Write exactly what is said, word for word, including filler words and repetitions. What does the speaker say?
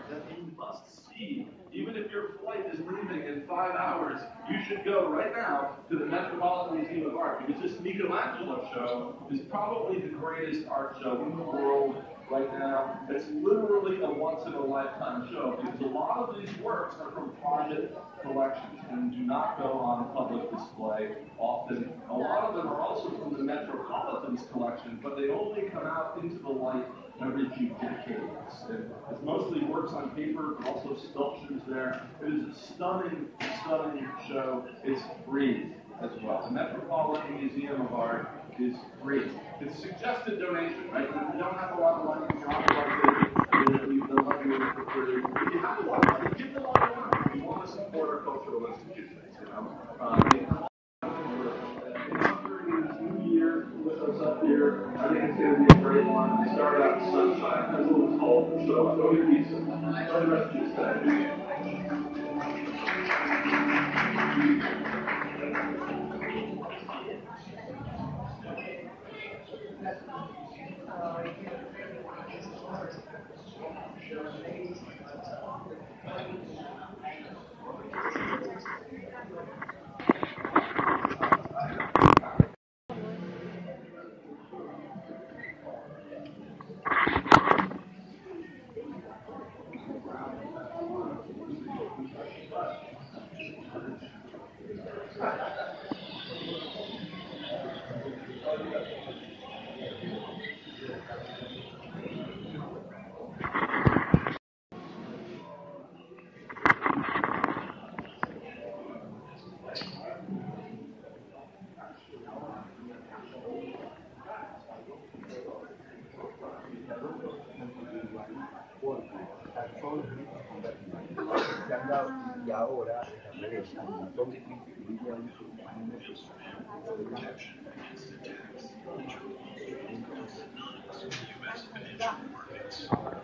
that you must see. Even if your flight is leaving in five hours, you should go right now to the Metropolitan Museum of Art, because this Michelangelo show is probably the greatest art show in the world right now. It's literally a once-in-a-lifetime show, because a lot of these works are from private collections and do not go on public display often. A lot of them are also from the Metropolitan's collection, but they only come out into the light every few decades. And it's mostly works on paper, but also sculptures there. It is a stunning, stunning show. It's free as well. The Metropolitan Museum of Art is free. It's suggested donation, right? If you don't have a lot of money, you're not going to leave the money in for free. If you have a lot of money, give them all you want. If you want to support our cultural institutions, you know. Uh, they come with us up here. I think it's going to be a great one. We start out in sunshine. That's a little cold, so it's going to be some. Enjoy the rest of your stay. Y ahora regresa un montón de criteria y su